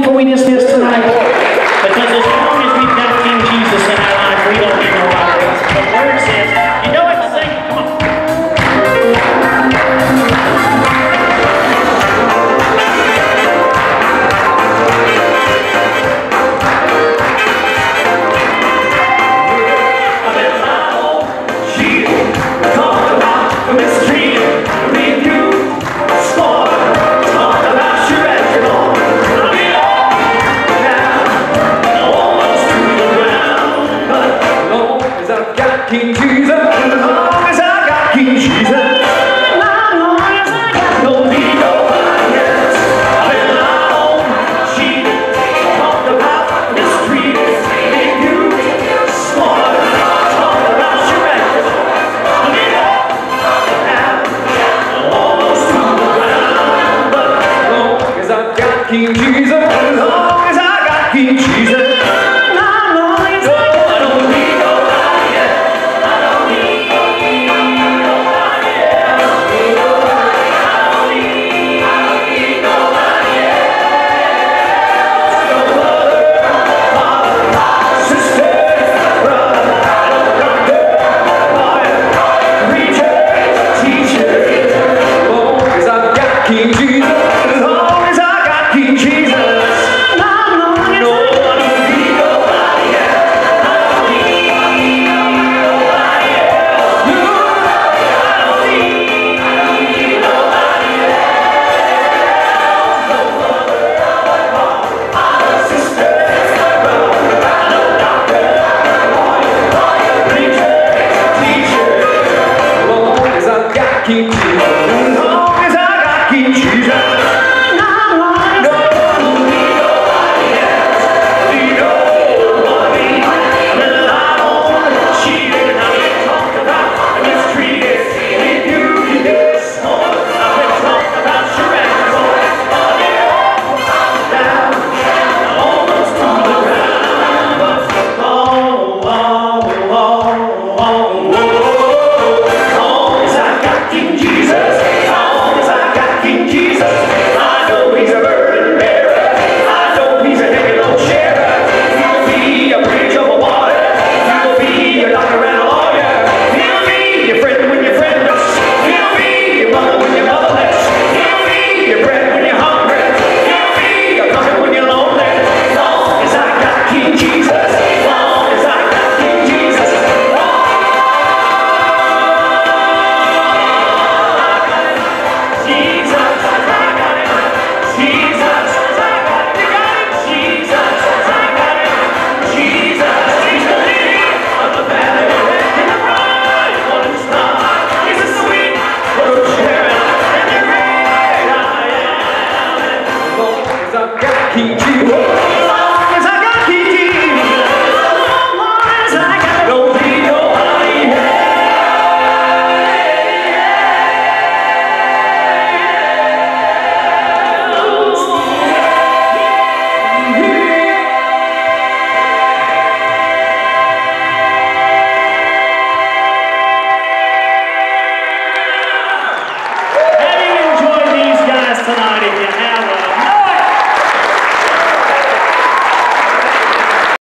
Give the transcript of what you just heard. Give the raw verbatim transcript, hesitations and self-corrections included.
before we dismiss tonight? Because as long as we've got King Jesus in our life, we don't need nobody else. The word says, you know what to sing? Come on. King Jesus, as long as I got King Jesus, as long as I got no need nobody else. I've been my own sheep, talked about the street, made you smart, talked about your record. I mean, I'm almost to the ground, but as long as I've got King Jesus.